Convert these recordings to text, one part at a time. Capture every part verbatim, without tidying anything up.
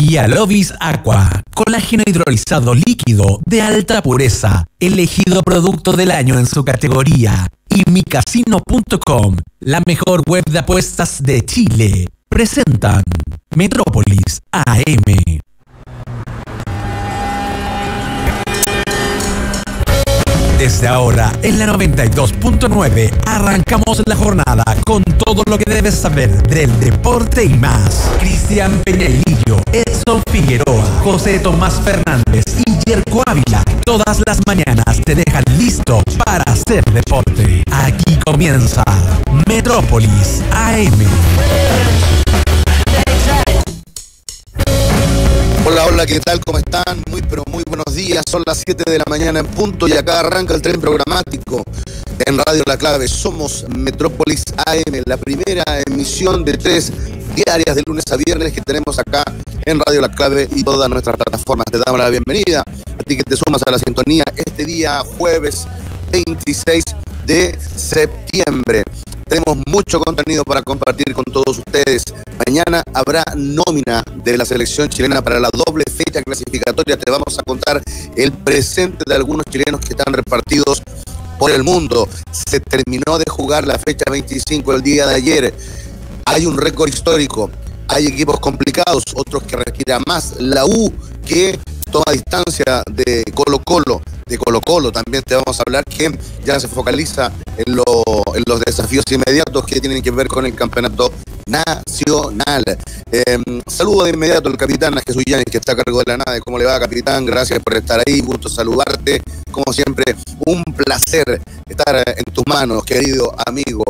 Y Alovis Aqua, colágeno hidrolizado líquido de alta pureza, elegido producto del año en su categoría. Y mi casino punto com, la mejor web de apuestas de Chile, presentan Metrópolis A M. Desde ahora, en la noventa y dos punto nueve, arrancamos la jornada con todo lo que debes saber del deporte y más. Cristian Peñailillo, Edson Figueroa, José Tomás Fernández y Yerko Ávila, todas las mañanas te dejan listo para hacer deporte. Aquí comienza Metrópolis A M. Hola, hola, ¿qué tal? ¿Cómo están? Muy, pero muy buenos días. Son las siete de la mañana en punto y acá arranca el tren programático en Radio La Clave. Somos Metrópolis A M, la primera emisión de tres diarias de lunes a viernes que tenemos acá en Radio La Clave y todas nuestras plataformas. Te damos la bienvenida a ti que te sumas a la sintonía este día jueves veintiséis de septiembre. Tenemos mucho contenido para compartir con todos ustedes. Mañana habrá nómina de la selección chilena para la doble fecha clasificatoria. Te vamos a contar el presente de algunos chilenos que están repartidos por el mundo. Se terminó de jugar la fecha veinticinco el día de ayer. Hay un récord histórico. Hay equipos complicados, otros que respiran más. La U que toma distancia de Colo Colo, de Colo Colo también te vamos a hablar, que ya se focaliza en, lo, en los desafíos inmediatos que tienen que ver con el campeonato nacional. Eh, saludo de inmediato al capitán Jesús Yáñez, que está a cargo de la nave. ¿Cómo le va, capitán? Gracias por estar ahí, gusto saludarte. Como siempre, un placer estar en tus manos, querido amigo.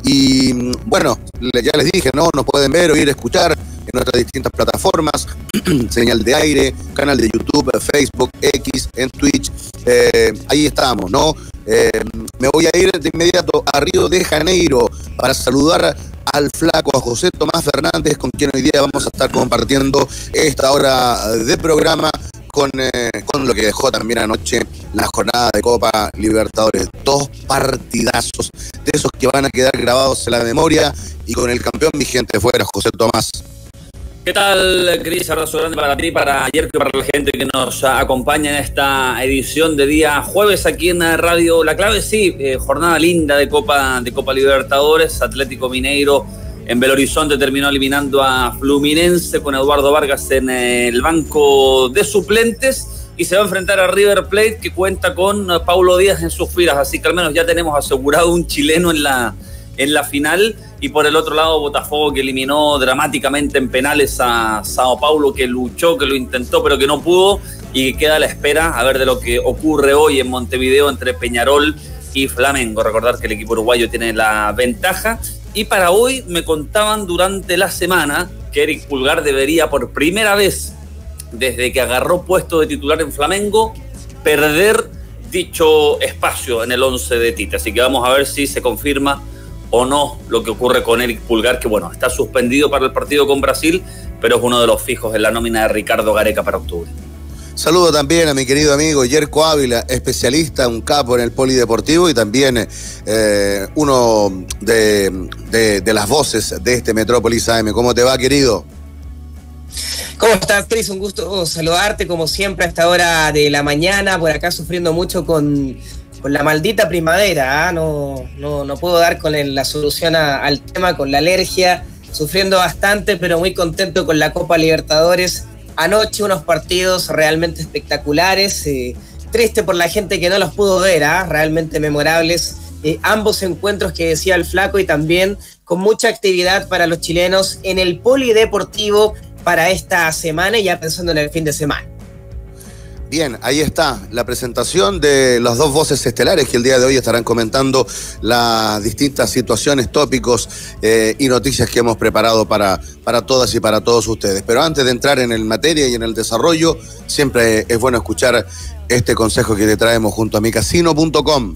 Y bueno, ya les dije, ¿no? Nos pueden ver, oír, escuchar en nuestras distintas plataformas, señal de aire, canal de YouTube, Facebook, X, en Twitch, eh, ahí estamos, ¿no? Eh, me voy a ir de inmediato a Río de Janeiro para saludar al flaco, a José Tomás Fernández, con quien hoy día vamos a estar compartiendo esta hora de programa con, eh, con lo que dejó también anoche la jornada de Copa Libertadores. Dos partidazos de esos que van a quedar grabados en la memoria y con el campeón vigente fuera, José Tomás. ¿Qué tal, Cris? Abrazo grande para ti, para ayer, para la gente que nos acompaña en esta edición de día jueves aquí en Radio La Clave. Sí, eh, jornada linda de Copa, de Copa Libertadores. Atlético Mineiro en Belo Horizonte terminó eliminando a Fluminense con Eduardo Vargas en el banco de suplentes y se va a enfrentar a River Plate, que cuenta con Paulo Díaz en sus filas. Así que al menos ya tenemos asegurado un chileno en la, en la final. Y por el otro lado, Botafogo, que eliminó dramáticamente en penales a Sao Paulo, que luchó, que lo intentó, pero que no pudo, y que queda a la espera a ver de lo que ocurre hoy en Montevideo entre Peñarol y Flamengo. Recordar que el equipo uruguayo tiene la ventaja. Y para hoy me contaban durante la semana que Eric Pulgar debería por primera vez, desde que agarró puesto de titular en Flamengo, perder dicho espacio en el once de Tite. Así que vamos a ver si se confirma o no lo que ocurre con Eric Pulgar, que bueno, está suspendido para el partido con Brasil, pero es uno de los fijos en la nómina de Ricardo Gareca para octubre. Saludo también a mi querido amigo Yerko Ávila, especialista, un capo en el polideportivo y también eh, uno de, de, de las voces de este Metrópolis A M. ¿Cómo te va, querido? ¿Cómo estás, Cris? Un gusto saludarte, como siempre, a esta hora de la mañana, por acá sufriendo mucho con... con la maldita primavera, ¿eh? no, no, no puedo dar con el, la solución a, al tema, con la alergia, sufriendo bastante, pero muy contento con la Copa Libertadores. Anoche unos partidos realmente espectaculares, eh, triste por la gente que no los pudo ver, ¿eh? Realmente memorables, eh, ambos encuentros que decía el flaco y también con mucha actividad para los chilenos en el polideportivo para esta semana y ya pensando en el fin de semana. Bien, ahí está la presentación de las dos voces estelares que el día de hoy estarán comentando las distintas situaciones, tópicos eh, y noticias que hemos preparado para, para todas y para todos ustedes. Pero antes de entrar en el materia y en el desarrollo, siempre es bueno escuchar este consejo que te traemos junto a mi casino punto com.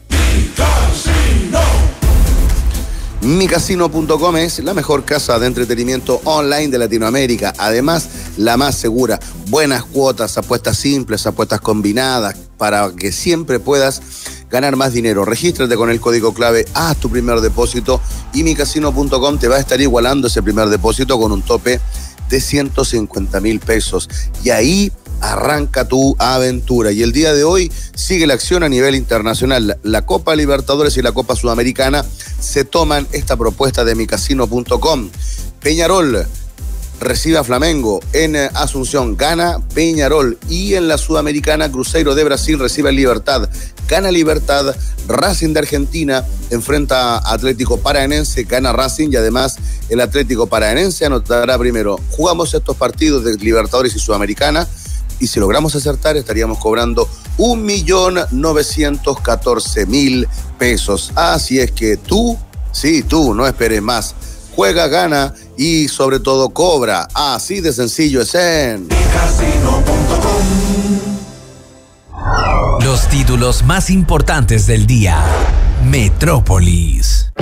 mi casino punto com es la mejor casa de entretenimiento online de Latinoamérica. Además, la más segura. Buenas cuotas, apuestas simples, apuestas combinadas, para que siempre puedas ganar más dinero. Regístrate con el código clave, haz tu primer depósito y mi casino punto com te va a estar igualando ese primer depósito con un tope de ciento cincuenta mil pesos. Y ahí arranca tu aventura. Y el día de hoy sigue la acción a nivel internacional. La Copa Libertadores y la Copa Sudamericana se toman esta propuesta de mi casino punto com. Peñarol recibe a Flamengo en Asunción, gana Peñarol. Y en la Sudamericana, Cruzeiro de Brasil recibe a Libertad, gana Libertad. Racing de Argentina enfrenta a Atlético Paranaense, gana Racing, y además el Atlético Paranaense anotará primero. Jugamos estos partidos de Libertadores y Sudamericana, y si logramos acertar estaríamos cobrando un millón novecientos catorce mil pesos. Así es que tú, sí, tú, no esperes más. Juega, gana y sobre todo cobra. Así de sencillo es en casino punto com. Los títulos más importantes del día. Metrópolis.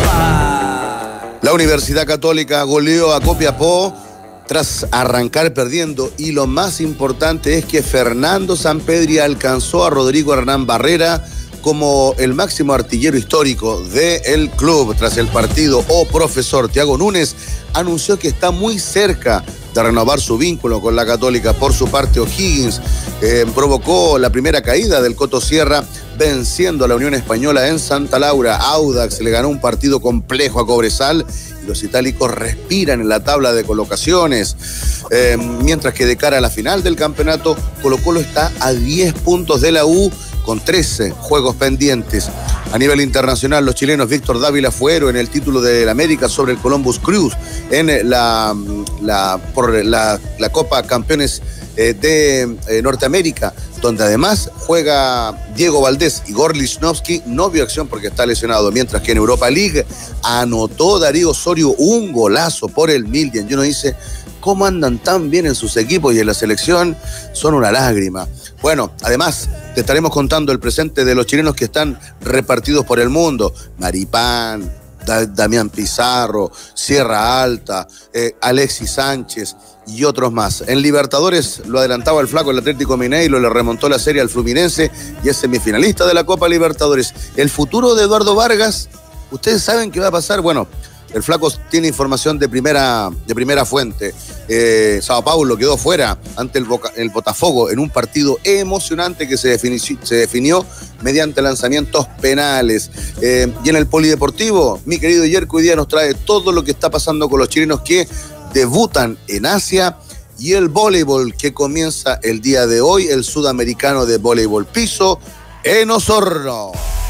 La Universidad Católica goleó a Copiapó tras arrancar perdiendo, y lo más importante es que Fernando Sampedri alcanzó a Rodrigo Hernán Barrera como el máximo artillero histórico del club. Tras el partido, o profesor Thiago Núñez anunció que está muy cerca de renovar su vínculo con la Católica. Por su parte, O'Higgins eh, provocó la primera caída del Coto Sierra, venciendo a la Unión Española en Santa Laura. Audax le ganó un partido complejo a Cobresal, y los itálicos respiran en la tabla de colocaciones. Eh, mientras que de cara a la final del campeonato, Colo-Colo está a diez puntos de la U, con trece juegos pendientes. A nivel internacional, los chilenos Víctor Dávila fue héroe en el título del América sobre el Columbus Crew en la, la, por la, la Copa Campeones eh, de eh, Norteamérica, donde además juega Diego Valdés. Igor Lichnowsky no vio acción porque está lesionado, mientras que en Europa League anotó Darío Osorio un golazo por el Milden. Y uno dice, ¿cómo andan tan bien en sus equipos y en la selección? Son una lágrima. Bueno, además te estaremos contando el presente de los chilenos que están repartidos por el mundo. Maripán, da Damián Pizarro, Sierra Alta, eh, Alexis Sánchez y otros más. En Libertadores lo adelantaba el flaco, el Atlético Mineiro le remontó la serie al Fluminense y es semifinalista de la Copa Libertadores. El futuro de Eduardo Vargas, ¿ustedes saben qué va a pasar? Bueno, el flaco tiene información de primera, de primera fuente. Eh, Sao Paulo quedó fuera ante el, Boca, el Botafogo en un partido emocionante que se definió, se definió mediante lanzamientos penales. Eh, y en el polideportivo, mi querido Yerko hoy día nos trae todo lo que está pasando con los chilenos que debutan en Asia, y el voleibol que comienza el día de hoy, el sudamericano de voleibol piso en Osorno.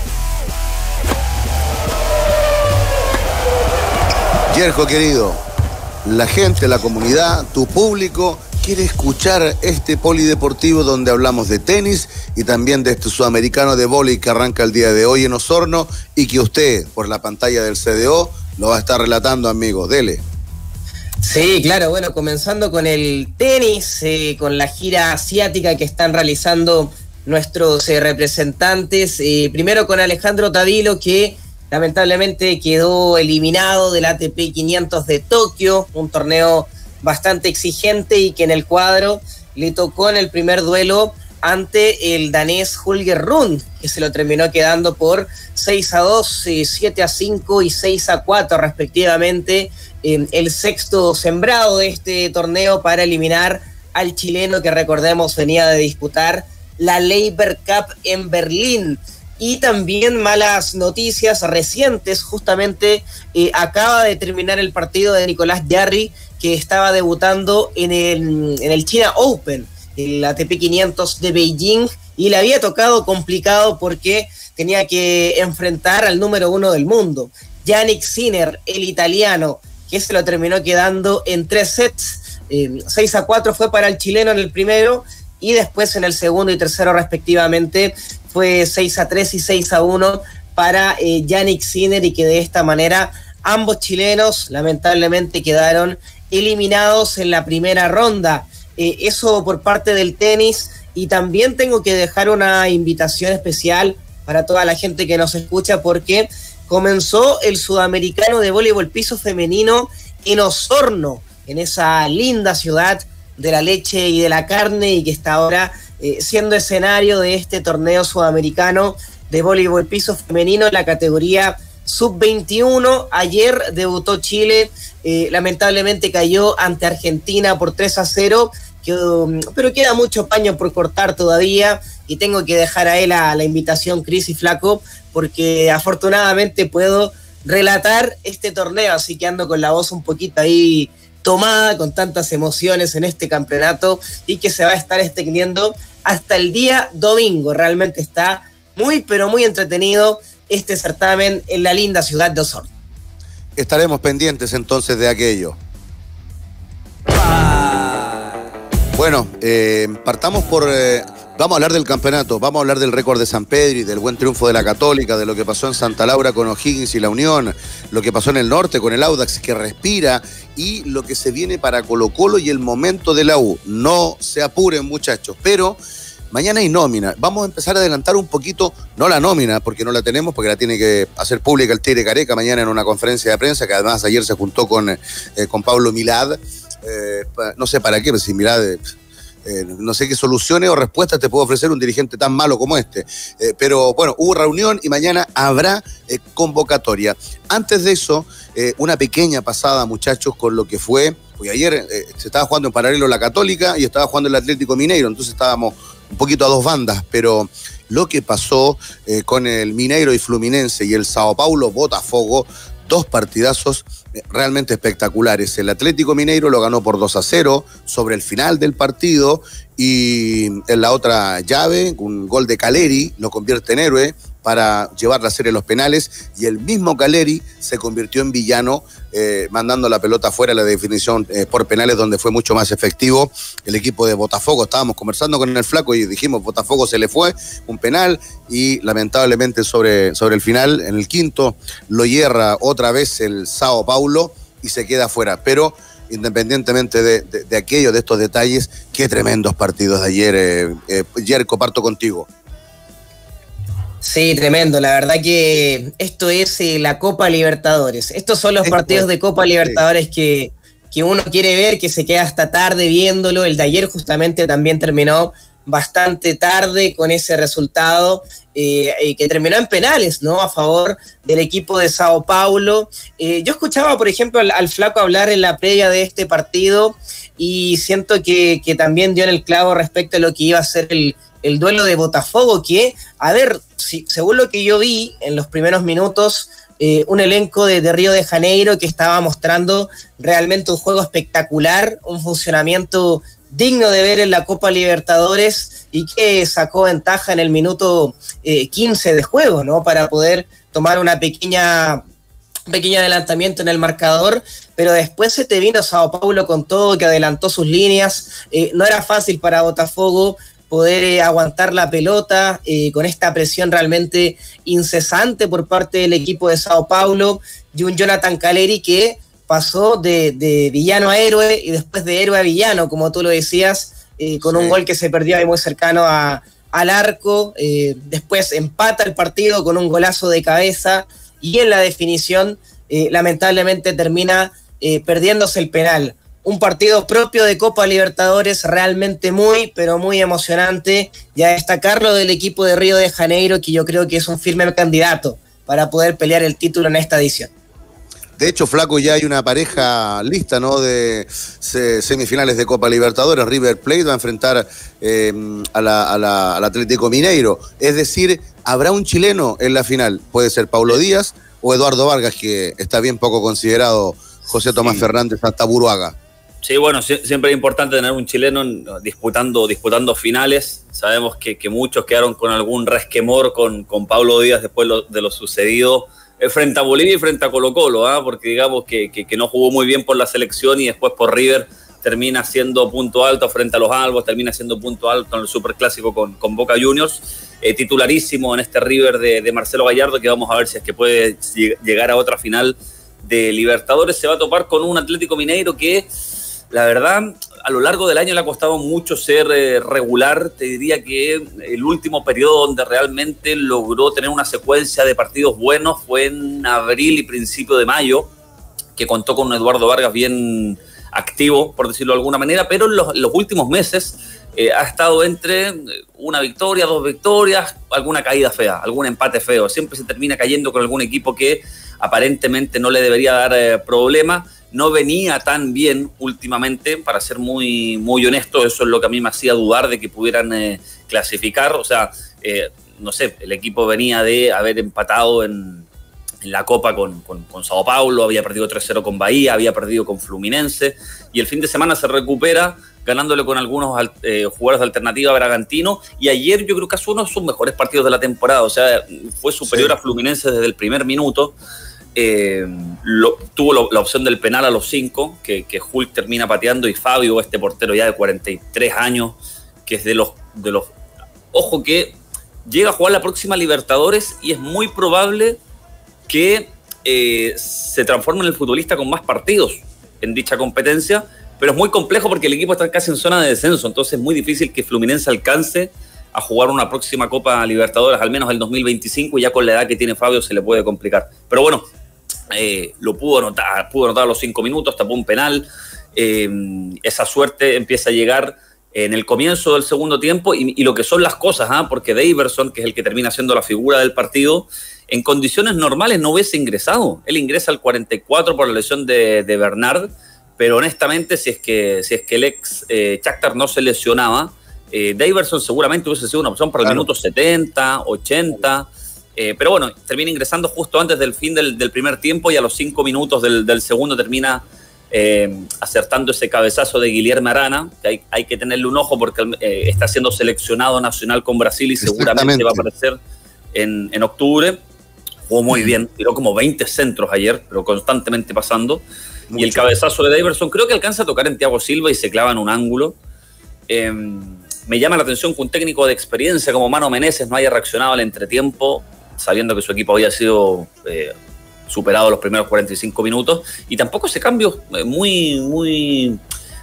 Yerko querido, la gente, la comunidad, tu público quiere escuchar este polideportivo donde hablamos de tenis y también de este sudamericano de vóley que arranca el día de hoy en Osorno, y que usted, por la pantalla del C D O, lo va a estar relatando, amigo. Dele. Sí, claro, bueno, comenzando con el tenis, eh, con la gira asiática que están realizando nuestros eh, representantes, eh, primero con Alejandro Tavilo, que lamentablemente quedó eliminado del A T P quinientos de Tokio, un torneo bastante exigente, y que en el cuadro le tocó en el primer duelo ante el danés Holger Rune, que se lo terminó quedando por seis a dos, siete a cinco y seis a cuatro respectivamente, eh, el sexto sembrado de este torneo, para eliminar al chileno que, recordemos, venía de disputar la Laver Cup en Berlín. Y también malas noticias recientes, justamente eh, acaba de terminar el partido de Nicolás Jarry, que estaba debutando en el, en el China Open, el A T P quinientos de Beijing, y le había tocado complicado porque tenía que enfrentar al número uno del mundo, Jannik Sinner, el italiano, que se lo terminó quedando en tres sets, eh, seis a cuatro fue para el chileno en el primero, y después en el segundo y tercero respectivamente fue seis a tres y seis a uno para eh, Jannik Sinner, y que de esta manera ambos chilenos lamentablemente quedaron eliminados en la primera ronda. Eh, eso por parte del tenis, y también tengo que dejar una invitación especial para toda la gente que nos escucha, porque comenzó el sudamericano de voleibol piso femenino en Osorno, en esa linda ciudad de la leche y de la carne, y que está ahora eh, siendo escenario de este torneo sudamericano de voleibol piso femenino en la categoría sub veintiuno. Ayer debutó Chile, eh, lamentablemente cayó ante Argentina por tres a cero, que, um, pero queda mucho paño por cortar todavía, y tengo que dejar a él a la invitación, Cris y Flaco, porque afortunadamente puedo relatar este torneo, así que ando con la voz un poquito ahí tomada, con tantas emociones en este campeonato, y que se va a estar extendiendo hasta el día domingo. Realmente está muy, pero muy entretenido este certamen en la linda ciudad de Osorno. Estaremos pendientes entonces de aquello. Bueno, eh, partamos por... Eh, vamos a hablar del campeonato, vamos a hablar del récord de San Pedro, del buen triunfo de la Católica, de lo que pasó en Santa Laura con O'Higgins y la Unión, lo que pasó en el norte con el Audax que respira, y lo que se viene para Colo-Colo y el momento de la U. No se apuren, muchachos, pero mañana hay nómina. Vamos a empezar a adelantar un poquito, no la nómina, porque no la tenemos, porque la tiene que hacer pública el Tigre Careca mañana en una conferencia de prensa, que además ayer se juntó con, eh, con Pablo Milad. Eh, no sé para qué, pero si Milad... Eh, Eh, no sé qué soluciones o respuestas te puede ofrecer un dirigente tan malo como este. Eh, pero bueno, hubo reunión y mañana habrá eh, convocatoria. Antes de eso, eh, una pequeña pasada, muchachos, con lo que fue, porque ayer eh, se estaba jugando en paralelo la Católica y estaba jugando el Atlético Mineiro, entonces estábamos un poquito a dos bandas, pero lo que pasó eh, con el Mineiro y Fluminense y el Sao Paulo Botafogo, dos partidazos realmente espectaculares. El Atlético Mineiro lo ganó por dos a cero sobre el final del partido, y en la otra llave, un gol de Caleri lo convierte en héroe para llevar la serie a los penales, y el mismo Caleri se convirtió en villano, eh, mandando la pelota fuera de la definición eh, por penales, donde fue mucho más efectivo el equipo de Botafogo. Estábamos conversando con el Flaco y dijimos, Botafogo se le fue un penal, y lamentablemente sobre, sobre el final, en el quinto, lo hierra otra vez el Sao Paulo y se queda fuera. Pero independientemente de, de, de aquello, de estos detalles, qué tremendos partidos de ayer. Eh, eh, Yerko, parto contigo. Sí, tremendo. La verdad que esto es eh, la Copa Libertadores. Estos son los partidos de Copa Libertadores que, que uno quiere ver, que se queda hasta tarde viéndolo. El de ayer justamente también terminó bastante tarde con ese resultado, eh, eh, que terminó en penales, ¿no? A favor del equipo de Sao Paulo. Eh, yo escuchaba, por ejemplo, al, al Flaco hablar en la previa de este partido, y siento que, que también dio en el clavo respecto a lo que iba a ser el, el duelo de Botafogo, que, a ver, si, según lo que yo vi en los primeros minutos, eh, un elenco de, de Río de Janeiro que estaba mostrando realmente un juego espectacular, un funcionamiento digno de ver en la Copa Libertadores, y que sacó ventaja en el minuto eh, quince de juego, ¿no? Para poder tomar una pequeña... un pequeño adelantamiento en el marcador, pero después se te vino Sao Paulo con todo, que adelantó sus líneas. Eh, no era fácil para Botafogo poder eh, aguantar la pelota eh, con esta presión realmente incesante por parte del equipo de Sao Paulo, y un Jonathan Caleri que pasó de, de villano a héroe, y después de héroe a villano, como tú lo decías, eh, con sí. un gol que se perdió ahí muy cercano a, al arco. Eh, después empata el partido con un golazo de cabeza, y en la definición, eh, lamentablemente, termina eh, perdiéndose el penal. Un partido propio de Copa Libertadores, realmente muy, pero muy emocionante, y a destacarlo del equipo de Río de Janeiro, que yo creo que es un firme candidato para poder pelear el título en esta edición. De hecho, Flaco, ya hay una pareja lista, ¿no?, de semifinales de Copa Libertadores. River Plate va a enfrentar eh, a la, a la, al Atlético Mineiro. Es decir, habrá un chileno en la final. Puede ser Paulo Díaz o Eduardo Vargas, que está bien poco considerado, José Tomás sí. Fernández hasta Buruaga. Sí, bueno, siempre es importante tener un chileno disputando, disputando finales. Sabemos que, que muchos quedaron con algún resquemor con, con Paulo Díaz después lo, de lo sucedido frente a Bolivia y frente a Colo-Colo, ¿eh? Porque digamos que, que, que no jugó muy bien por la selección, y después por River termina siendo punto alto frente a los Albos, termina siendo punto alto en el Superclásico con, con Boca Juniors, eh, titularísimo en este River de, de Marcelo Gallardo, que vamos a ver si es que puede llegar a otra final de Libertadores. Se va a topar con un Atlético Mineiro que, la verdad, a lo largo del año le ha costado mucho ser eh, regular. Te diría que el último periodo donde realmente logró tener una secuencia de partidos buenos fue en abril y principio de mayo, que contó con un Eduardo Vargas bien activo, por decirlo de alguna manera, pero en los, en los últimos meses eh, ha estado entre una victoria, dos victorias, alguna caída fea, algún empate feo. Siempre se termina cayendo con algún equipo que aparentemente no le debería dar eh, problemas. No venía tan bien últimamente, para ser muy, muy honesto. Eso es lo que a mí me hacía dudar de que pudieran eh, clasificar. O sea, eh, no sé, el equipo venía de haber empatado en, en la Copa con, con, con Sao Paulo, había perdido tres cero con Bahía, había perdido con Fluminense, y el fin de semana se recupera ganándole con algunos eh, jugadores de alternativa a Bragantino, y ayer yo creo que hace uno de sus mejores partidos de la temporada. O sea, fue superior sí. a Fluminense desde el primer minuto. Eh, lo, tuvo lo, la opción del penal a los cinco, que, que Hulk termina pateando, y Fabio, este portero ya de cuarenta y tres años, que es de los, de los... Ojo que llega a jugar la próxima Libertadores y es muy probable que eh, se transforme en el futbolista con más partidos en dicha competencia, pero es muy complejo porque el equipo está casi en zona de descenso, entonces es muy difícil que Fluminense alcance a jugar una próxima Copa Libertadores, al menos el dos mil veinticinco, y ya con la edad que tiene Fabio se le puede complicar. Pero bueno, Eh, lo pudo anotar, pudo anotar a los cinco minutos, tapó un penal. Eh, esa suerte empieza a llegar en el comienzo del segundo tiempo, y, y lo que son las cosas, ¿eh? Porque Daverson, que es el que termina siendo la figura del partido, en condiciones normales no hubiese ingresado. Él ingresa al cuarenta y cuatro por la lesión de, de Bernard, pero honestamente, si es que, si es que el ex eh, Shakhtar no se lesionaba, eh, Daverson seguramente hubiese sido una opción para el claro. minuto setenta, ochenta. Eh, pero bueno, termina ingresando justo antes del fin del, del primer tiempo, y a los cinco minutos del, del segundo termina eh, acertando ese cabezazo de Guilherme Arana, que hay, hay que tenerle un ojo porque eh, está siendo seleccionado nacional con Brasil y seguramente va a aparecer en, en octubre. Jugó muy bien, tiró como veinte centros ayer, pero constantemente pasando. Mucho. Y el cabezazo de Daverson creo que alcanza a tocar en Thiago Silva y se clava en un ángulo. Eh, me llama la atención que un técnico de experiencia como Mano Menezes no haya reaccionado al entretiempo, sabiendo que su equipo había sido eh, superado los primeros cuarenta y cinco minutos, y tampoco ese cambio muy, muy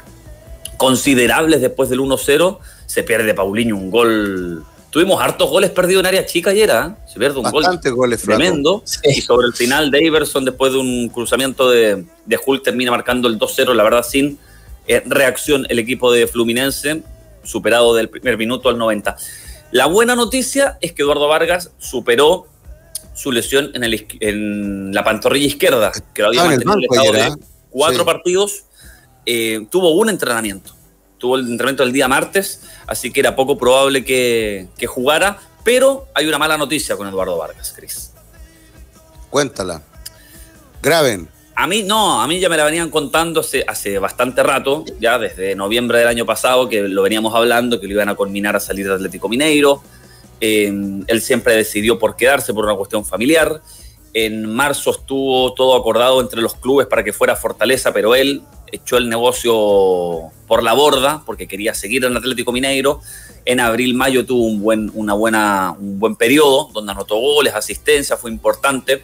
considerables después del uno cero. Se pierde Paulinho un gol. Tuvimos hartos goles perdidos en área chica ayer, ¿eh? Se pierde un Bastante gol goles, tremendo, sí. Y sobre el final Daverson, después de un cruzamiento de, de Hulk, termina marcando el dos cero, la verdad sin eh, reacción el equipo de Fluminense, superado del primer minuto al noventa. La buena noticia es que Eduardo Vargas superó su lesión en, el, en la pantorrilla izquierda, que lo había ah, mantenido en el estado de cuatro sí. partidos. Eh, tuvo un entrenamiento, tuvo el entrenamiento el día martes, así que era poco probable que, que jugara, pero hay una mala noticia con Eduardo Vargas, Cris. Cuéntala. Graben. A mí no, a mí ya me la venían contando hace, hace bastante rato, ya desde noviembre del año pasado, que lo veníamos hablando, que lo iban a culminar a salir de Atlético Mineiro. Eh, él siempre decidió por quedarse por una cuestión familiar. En marzo estuvo todo acordado entre los clubes para que fuera Fortaleza, pero él echó el negocio por la borda porque quería seguir en Atlético Mineiro. En abril, mayo tuvo un buen, una buena, un buen periodo donde anotó goles, asistencia, fue importante.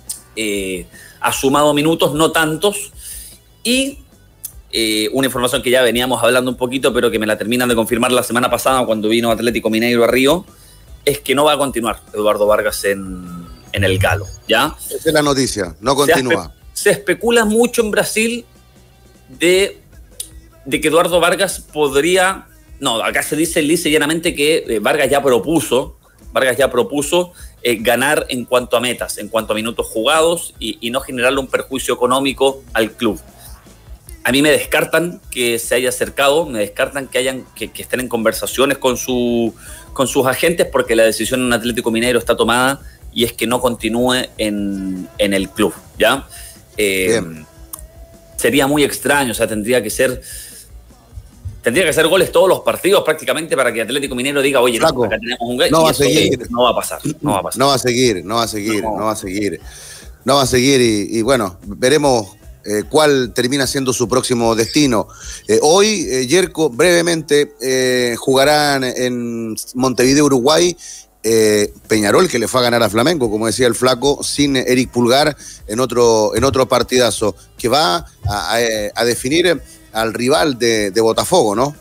Eh, ha sumado minutos, no tantos, y eh, una información que ya veníamos hablando un poquito, pero que me la terminan de confirmar la semana pasada cuando vino Atlético Mineiro a Río, es que no va a continuar Eduardo Vargas en, en el Galo, ¿ya? Esa es la noticia, no continúa. Se, se especula mucho en Brasil de, de que Eduardo Vargas podría... No, acá se dice lisa y llanamente que eh, Vargas ya propuso, Vargas ya propuso eh, ganar en cuanto a metas, en cuanto a minutos jugados y, y no generarle un perjuicio económico al club. A mí me descartan que se haya acercado, me descartan que hayan que, que estén en conversaciones con, su, con sus agentes, porque la decisión en Atlético Mineiro está tomada y es que no continúe en, en el club, ¿ya? Eh, sería muy extraño, o sea, tendría que ser... Tendría que hacer goles todos los partidos prácticamente para que Atlético Mineiro diga, oye, no, acá tenemos un gol, no y va eso a seguir. no va a pasar, no va a pasar. No va a seguir, no va a seguir, no, no va a seguir. No va a seguir y, y bueno, veremos eh, cuál termina siendo su próximo destino. Eh, hoy, eh, Yerko, brevemente, eh, jugarán en Montevideo, Uruguay, eh, Peñarol, que le fue a ganar a Flamengo, como decía el Flaco, sin Eric Pulgar, en otro, en otro partidazo, que va a, a, a definir al rival de, de Botafogo, ¿no?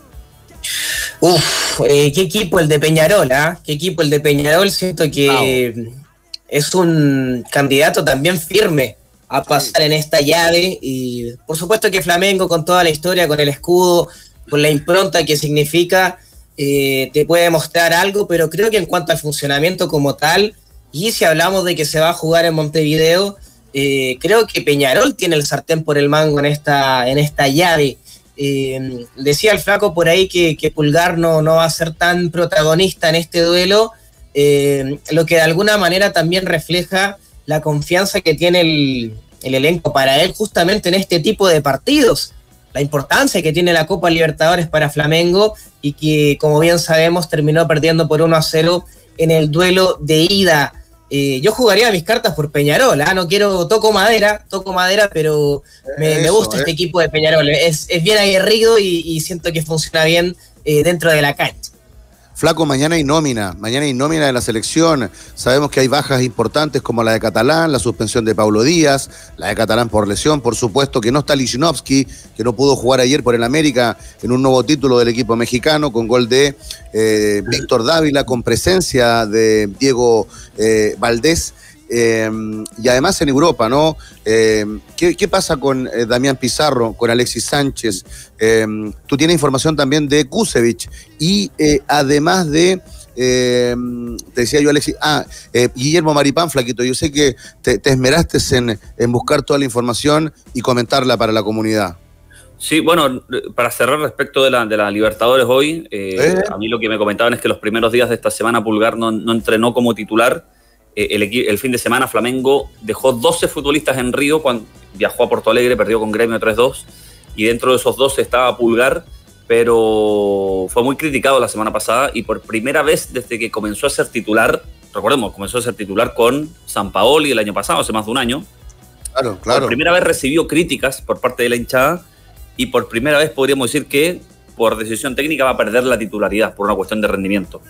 Uf, eh, qué equipo el de Peñarol, ¿ah? ¿eh? Qué equipo el de Peñarol, siento que wow. es un candidato también firme a pasar sí. en esta llave, y por supuesto que Flamengo, con toda la historia, con el escudo, con la impronta que significa, eh, te puede mostrar algo, pero creo que en cuanto al funcionamiento como tal, y si hablamos de que se va a jugar en Montevideo, eh, creo que Peñarol tiene el sartén por el mango en esta, en esta llave. Eh, decía el flaco por ahí que, que Pulgar no, no va a ser tan protagonista en este duelo, eh, lo que de alguna manera también refleja la confianza que tiene el, el elenco para él justamente en este tipo de partidos, la importancia que tiene la Copa Libertadores para Flamengo y que, como bien sabemos, terminó perdiendo por uno a cero en el duelo de ida. Eh, yo jugaría mis cartas por Peñarol, ¿eh? No quiero, toco madera, toco madera, pero me, Eso, me gusta eh. este equipo de Peñarol. Es, es bien aguerrido y, y siento que funciona bien eh, dentro de la cancha. Flaco, mañana hay nómina, mañana hay nómina de la selección. Sabemos que hay bajas importantes como la de Catalán, la suspensión de Paulo Díaz, la de Catalán por lesión, por supuesto, que no está Lichnowsky, que no pudo jugar ayer por el América en un nuevo título del equipo mexicano, con gol de eh, Víctor Dávila, con presencia de Diego eh, Valdés. Eh, y además en Europa, ¿no? Eh, ¿qué, ¿Qué pasa con eh, Damián Pizarro, con Alexis Sánchez? Eh, tú tienes información también de Kusevich y eh, además de, eh, te decía yo Alexis, ah, eh, Guillermo Maripán, flaquito, yo sé que te, te esmeraste en, en buscar toda la información y comentarla para la comunidad. Sí, bueno, para cerrar respecto de la, de la Libertadores hoy, eh, ¿Eh? a mí lo que me comentaban es que los primeros días de esta semana Pulgar no, no entrenó como titular. El, el fin de semana Flamengo dejó doce futbolistas en Río cuando viajó a Porto Alegre, perdió con Gremio tres dos y dentro de esos doce estaba Pulgar, pero fue muy criticado la semana pasada y por primera vez desde que comenzó a ser titular, recordemos, comenzó a ser titular con Sampaoli el año pasado, hace más de un año. Claro, claro. Por primera vez recibió críticas por parte de la hinchada y por primera vez podríamos decir que por decisión técnica va a perder la titularidad por una cuestión de rendimiento.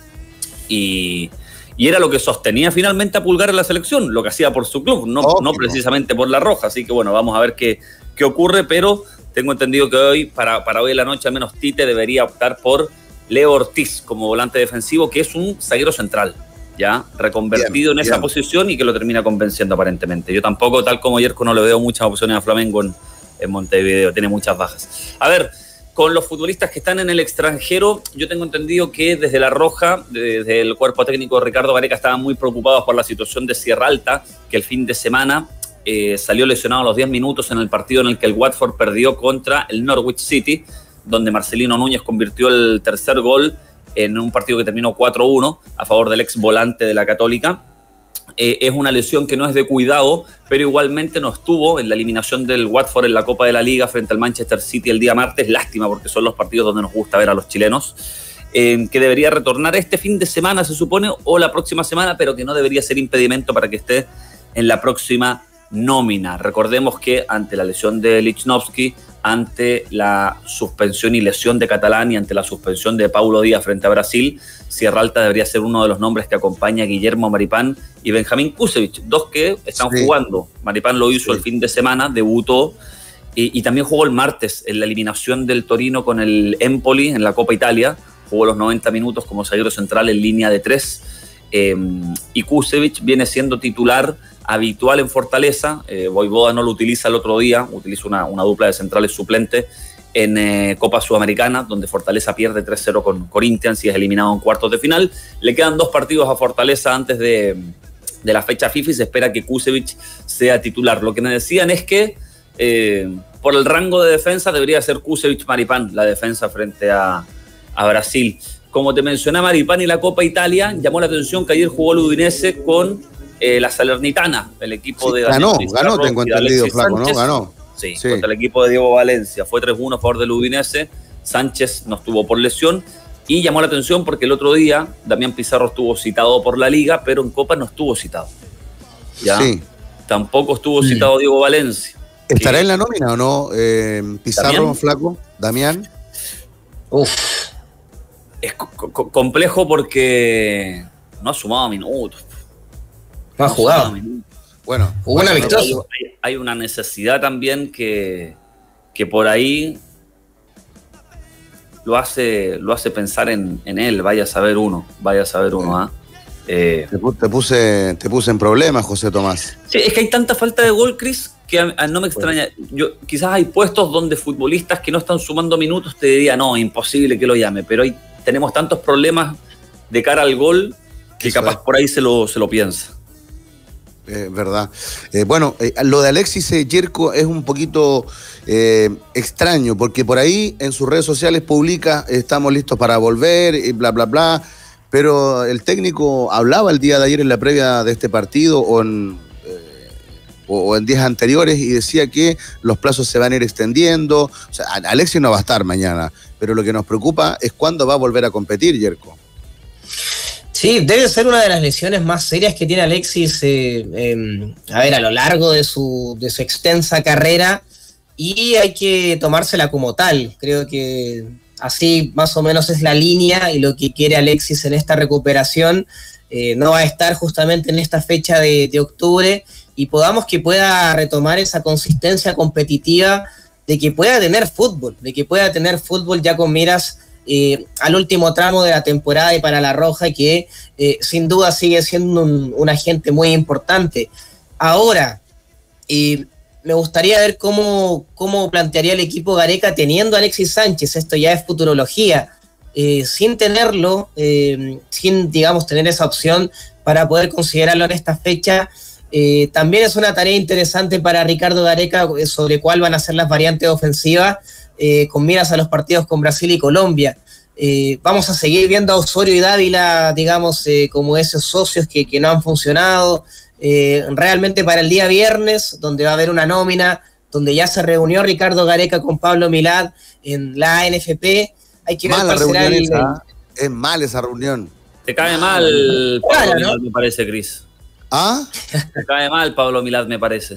Y... Y era lo que sostenía finalmente a Pulgar en la selección, lo que hacía por su club, no, no precisamente por la Roja. Así que bueno, vamos a ver qué, qué ocurre, pero tengo entendido que hoy, para, para hoy en la noche, al menos Tite debería optar por Leo Ortiz como volante defensivo, que es un zaguero central, ya reconvertido bien, en esa bien. posición y que lo termina convenciendo aparentemente. Yo tampoco, tal como ayer, no le veo muchas opciones a Flamengo en, en Montevideo, tiene muchas bajas. A ver, con los futbolistas que están en el extranjero, yo tengo entendido que desde La Roja, desde el cuerpo técnico de Ricardo Gareca, estaban muy preocupados por la situación de Sierra Alta, que el fin de semana eh, salió lesionado a los diez minutos en el partido en el que el Watford perdió contra el Norwich City, donde Marcelino Núñez convirtió el tercer gol en un partido que terminó cuatro uno a favor del ex volante de la Católica. Eh, es una lesión que no es de cuidado, pero igualmente no estuvo en la eliminación del Watford en la Copa de la Liga frente al Manchester City el día martes. Lástima, porque son los partidos donde nos gusta ver a los chilenos. Eh, que debería retornar este fin de semana, se supone, o la próxima semana, pero que no debería ser impedimento para que esté en la próxima nómina. Recordemos que ante la lesión de Lichnowsky, ante la suspensión y lesión de Catalán y ante la suspensión de Paulo Díaz frente a Brasil, Sierra Alta debería ser uno de los nombres que acompaña a Guillermo Maripán y Benjamín Kusevich, dos que están sí. jugando. Maripán lo hizo sí. el fin de semana, debutó y, y también jugó el martes en la eliminación del Torino con el Empoli en la Copa Italia, jugó los noventa minutos como zaguero central en línea de tres, eh, y Kusevich viene siendo titular habitual en Fortaleza. eh, Voivoda no lo utiliza el otro día, utiliza una, una dupla de centrales suplente en eh, Copa Sudamericana, donde Fortaleza pierde tres cero con Corinthians y es eliminado en cuartos de final. Le quedan dos partidos a Fortaleza antes de, de la fecha FIFA y se espera que Kusevich sea titular. Lo que me decían es que eh, por el rango de defensa debería ser Kusevich Maripán la defensa frente a, a Brasil. Como te mencioné, Maripán y la Copa Italia, llamó la atención que ayer jugó el Udinese con eh, la Salernitana, el equipo sí, de Daniel ganó, Pizarro, ganó, tengo entendido, Flaco, ¿no? Ganó. Sí, sí, contra el equipo de Diego Valencia. Fue tres uno a favor del Udinese. Sánchez no estuvo por lesión y llamó la atención porque el otro día Damián Pizarro estuvo citado por la Liga, pero en Copa no estuvo citado. ¿Ya? Sí. Tampoco estuvo sí. citado Diego Valencia. ¿Estará que... en la nómina o no? Eh, Pizarro, ¿Damián? Flaco, Damián. Uf. Es co- co- complejo porque no ha sumado minutos. No ha jugado. Bueno, jugó un amistoso. Hay, hay una necesidad también que, que por ahí lo hace, lo hace pensar en, en él. Vaya a saber uno, vaya a saber uno. ¿ah? Eh, te, te, puse, te puse en problemas, José Tomás. Sí, es que hay tanta falta de gol, Cris, que a, a no me extraña. Yo, quizás hay puestos donde futbolistas que no están sumando minutos te diría, no, imposible que lo llame, pero hay tenemos tantos problemas de cara al gol que Eso capaz es. por ahí se lo, se lo piensa. Eh, verdad. Eh, bueno, eh, lo de Alexis eh, Yerko es un poquito eh, extraño, porque por ahí en sus redes sociales publica estamos listos para volver y bla, bla, bla, pero el técnico hablaba el día de ayer en la previa de este partido o en, eh, o, o en días anteriores y decía que los plazos se van a ir extendiendo. O sea, Alexis no va a estar mañana, pero lo que nos preocupa es cuándo va a volver a competir, Yerko. Sí, debe ser una de las lesiones más serias que tiene Alexis, eh, eh, a ver, a lo largo de su, de su extensa carrera, y hay que tomársela como tal. Creo que así más o menos es la línea y lo que quiere Alexis en esta recuperación. Eh, no va a estar justamente en esta fecha de, de octubre y podamos que pueda retomar esa consistencia competitiva, de que pueda tener fútbol, de que pueda tener fútbol ya con miras Eh, al último tramo de la temporada y para la Roja, que eh, sin duda sigue siendo un, un agente muy importante. Ahora, eh, me gustaría ver cómo, cómo plantearía el equipo Gareca teniendo a Alexis Sánchez. Esto ya es futurología. Eh, sin tenerlo, eh, sin, digamos, tener esa opción para poder considerarlo en esta fecha, eh, también es una tarea interesante para Ricardo Gareca sobre cuál van a ser las variantes ofensivas, Eh, con miras a los partidos con Brasil y Colombia. Eh, vamos a seguir viendo a Osorio y Dávila, digamos, eh, como esos socios que, que no han funcionado. Eh, realmente para el día viernes, donde va a haber una nómina, donde ya se reunió Ricardo Gareca con Pablo Milad en la A N F P, hay que ver Mala cuál será reunión el... esa, ¿eh? Es mala esa reunión. Te cae mal Claro, Pablo ¿no? Milad, me parece, Cris. ¿Ah? Te cae mal Pablo Milad, me parece.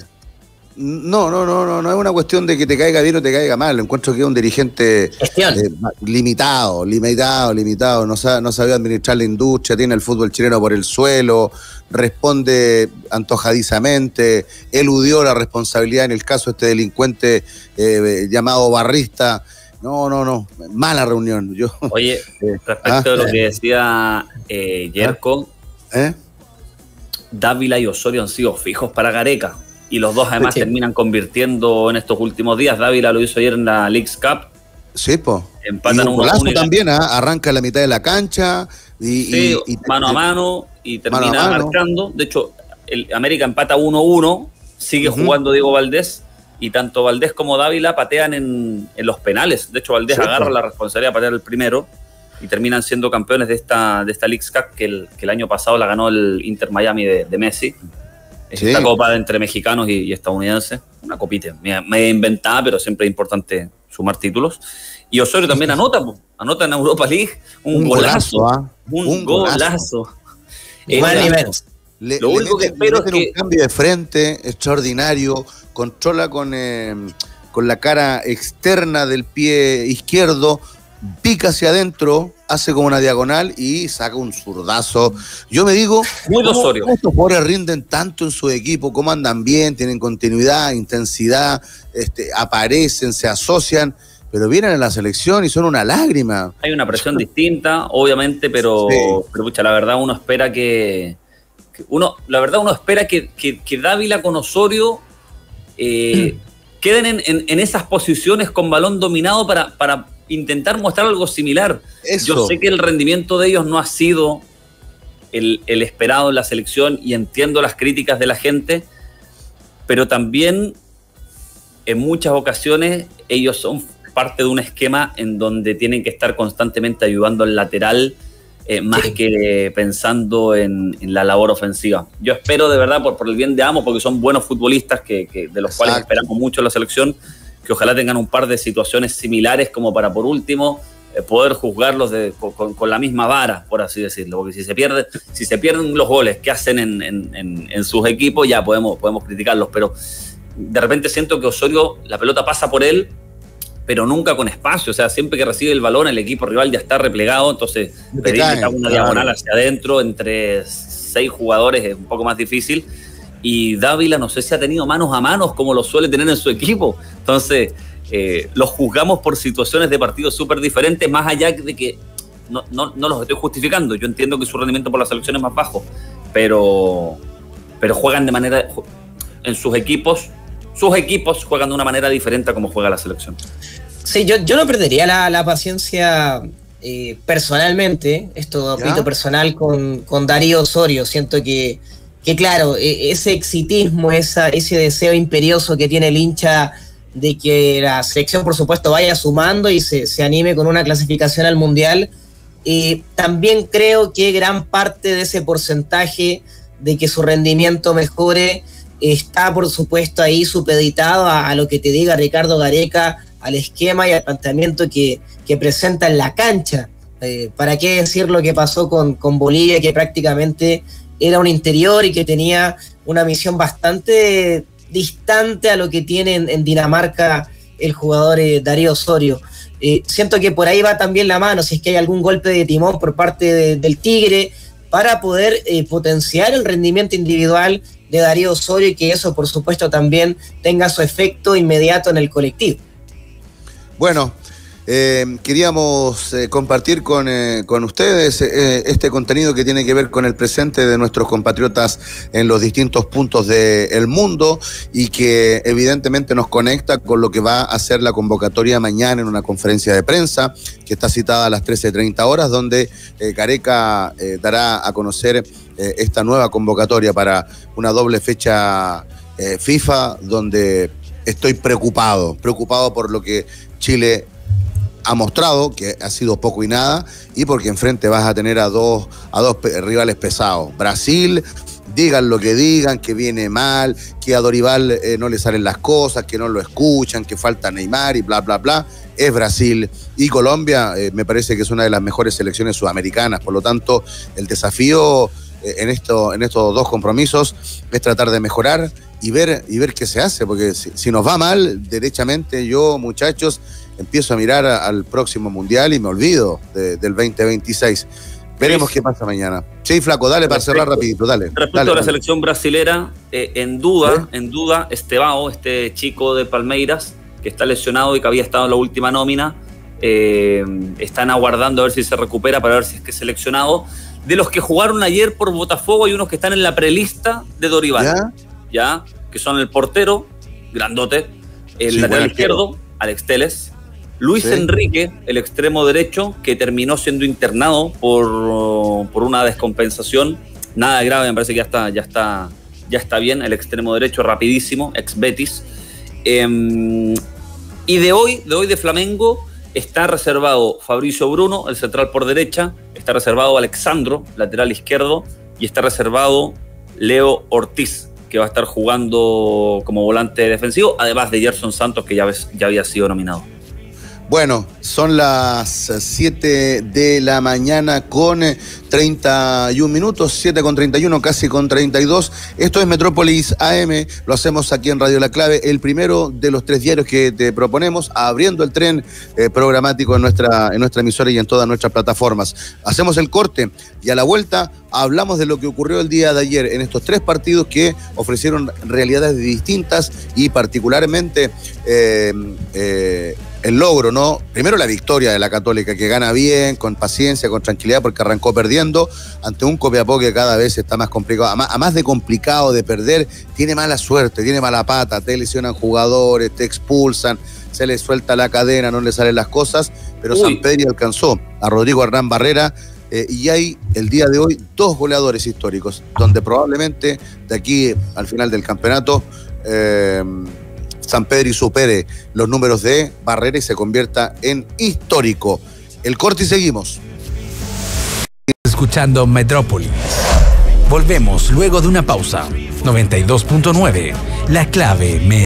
No, no, no, no, no es una cuestión de que te caiga bien o te caiga mal. Encuentro que es un dirigente eh, limitado, limitado, limitado. No sabe, no sabe administrar la industria, tiene el fútbol chileno por el suelo, responde antojadizamente, eludió la responsabilidad en el caso de este delincuente eh, llamado Barrista. No, no, no, mala reunión. Yo, Oye, respecto ¿ah? a lo que decía eh, Yerko, ¿Eh? Dávila y Osorio han sido fijos para Gareca. Y los dos además Sí. terminan convirtiendo en estos últimos días. Dávila lo hizo ayer en la Leagues Cup. Sí, po. Empatan Y un uno a golazo uno y la- también, ¿ah? Arranca en la mitad de la cancha y, Sí, y- y- mano a mano y termina Mano a mano. marcando. De hecho, el América empata uno uno, sigue Ujú. jugando Diego Valdés y tanto Valdés como Dávila patean en, en los penales. De hecho, Valdés Sí, agarra pues. la responsabilidad de patear el primero y terminan siendo campeones de esta, de esta Leagues Cup que el, que el año pasado la ganó el Inter Miami de, de Messi. Sí. Esta copa entre mexicanos y, y estadounidenses, una copita me, me inventada, pero siempre es importante sumar títulos. Y Osorio también anota, po, anota en Europa League un, Un golazo, golazo, ¿ah? un, Un golazo. golazo. Eh, Más ni mira, menos. Le, Lo le único que meten- espero le meten es que- un cambio de frente extraordinario, controla con, eh, con la cara externa del pie izquierdo, pica hacia adentro, hace como una diagonal y saca un zurdazo. Yo me digo, Muy de ¿cómo, Osorio. cómo estos jugadores rinden tanto en su equipo? ¿Cómo andan bien? Tienen continuidad, intensidad, este, aparecen, se asocian, pero vienen a la selección y son una lágrima. Hay una presión distinta, obviamente, pero, Sí. pero pucha, la verdad uno espera que, que uno, la verdad uno espera que, que, que Dávila con Osorio eh, queden en, en, en esas posiciones con balón dominado para, para intentar mostrar algo similar. Eso. Yo sé que el rendimiento de ellos no ha sido el, el esperado en la selección y entiendo las críticas de la gente, pero también en muchas ocasiones ellos son parte de un esquema en donde tienen que estar constantemente ayudando al lateral eh, más Sí. que pensando en, en la labor ofensiva. Yo espero de verdad, por, por el bien de ambos, porque son buenos futbolistas que, que de los Exacto. cuales esperamos mucho en la selección, que ojalá tengan un par de situaciones similares como para, por último, eh, poder juzgarlos de, con, con la misma vara, por así decirlo. Porque si se pierde, si se pierden los goles que hacen en, en, en, en sus equipos, ya podemos, podemos criticarlos. Pero de repente siento que Osorio, la pelota pasa por él, pero nunca con espacio. O sea, siempre que recibe el balón, el equipo rival ya está replegado. Entonces, Te pedirle caen, que haga una claro. diagonal hacia adentro entre seis jugadores es un poco más difícil. Y Dávila no sé si ha tenido manos a manos como lo suele tener en su equipo. Entonces, eh, los juzgamos por situaciones de partidos súper diferentes, más allá de que no, no, no los estoy justificando. Yo entiendo que su rendimiento por la selección es más bajo, pero, pero juegan de manera... En sus equipos, sus equipos juegan de una manera diferente a como juega la selección. Sí, yo, yo no perdería la, la paciencia eh, personalmente, esto ¿Ya? pito personal con, con Darío Osorio, siento que, que claro, ese exitismo, esa, ese deseo imperioso que tiene el hincha de que la selección, por supuesto, vaya sumando y se, se anime con una clasificación al Mundial, eh, también creo que gran parte de ese porcentaje de que su rendimiento mejore está, por supuesto, ahí supeditado a, a lo que te diga Ricardo Gareca, al esquema y al planteamiento que, que presenta en la cancha. Eh, ¿Para qué decir lo que pasó con, con Bolivia, que prácticamente era un interior y que tenía una misión bastante distante a lo que tiene en, en Dinamarca el jugador eh, Darío Osorio? Eh, siento que por ahí va también la mano, si es que hay algún golpe de timón por parte de, del Tigre, para poder eh, potenciar el rendimiento individual de Darío Osorio y que eso, por supuesto, también tenga su efecto inmediato en el colectivo. Bueno, eh, queríamos eh, compartir con, eh, con ustedes eh, este contenido que tiene que ver con el presente de nuestros compatriotas en los distintos puntos del mundo y que evidentemente nos conecta con lo que va a ser la convocatoria mañana en una conferencia de prensa que está citada a las trece treinta horas, donde eh, Gareca eh, dará a conocer eh, esta nueva convocatoria para una doble fecha eh, FIFA, donde estoy preocupado, preocupado por lo que Chile ha mostrado, que ha sido poco y nada, y porque enfrente vas a tener a dos, a dos rivales pesados. Brasil, digan lo que digan, que viene mal, que a Dorival eh, no le salen las cosas, que no lo escuchan, que falta Neymar y bla, bla, bla. Es Brasil. Y Colombia eh, me parece que es una de las mejores selecciones sudamericanas. Por lo tanto, el desafío eh, en, esto, en estos dos compromisos es tratar de mejorar y ver, y ver qué se hace, porque si, si nos va mal, derechamente yo, muchachos, empiezo a mirar a, al próximo Mundial y me olvido de, del veinte veintiséis. Veremos qué pasa mañana. Sí, Flaco, dale para cerrar rapidito, dale. Respecto dale, a la dale. selección brasilera, eh, en duda, ¿Eh? en duda, Estevao, este chico de Palmeiras, que está lesionado y que había estado en la última nómina, eh, están aguardando a ver si se recupera para ver si es que es seleccionado. De los que jugaron ayer por Botafogo, hay unos que están en la prelista de Dorival. ¿Ya? ¿Ya? Que son el portero, grandote, el Sí, lateral buen izquierdo, Alex Telles, Luis Sí. Enrique, el extremo derecho, que terminó siendo internado por, por una descompensación, nada grave, me parece que ya está, ya está, ya está bien, el extremo derecho, rapidísimo, ex Betis. Eh, y de hoy, de hoy de Flamengo, está reservado Fabricio Bruno, el central por derecha, está reservado Alexandro, lateral izquierdo, y está reservado Leo Ortiz, que va a estar jugando como volante defensivo, además de Gerson Santos, que ya, ves, ya había sido nominado. Bueno, son las siete de la mañana con treinta y un minutos, siete con treinta y uno, casi con treinta y dos. Esto es Metrópolis A M, lo hacemos aquí en Radio La Clave, el primero de los tres diarios que te proponemos, abriendo el tren eh, programático en nuestra, en nuestra emisora y en todas nuestras plataformas. Hacemos el corte y a la vuelta hablamos de lo que ocurrió el día de ayer en estos tres partidos que ofrecieron realidades distintas y particularmente eh, eh, el logro, ¿no? Primero la victoria de la Católica, que gana bien, con paciencia, con tranquilidad, porque arrancó perdiendo ante un Copiapó que cada vez está más complicado. A más, a más de complicado de perder, tiene mala suerte, tiene mala pata, te lesionan jugadores, te expulsan, se le suelta la cadena, no le salen las cosas, pero Uy. San Pedro alcanzó a Rodrigo Hernán Barrera, eh, y hay el día de hoy dos goleadores históricos, donde probablemente de aquí al final del campeonato eh, San Pedro y supere los números de Barrera y se convierta en histórico. El corte y seguimos. Escuchando Metrópolis. Volvemos luego de una pausa. noventa y dos punto nueve. La Clave.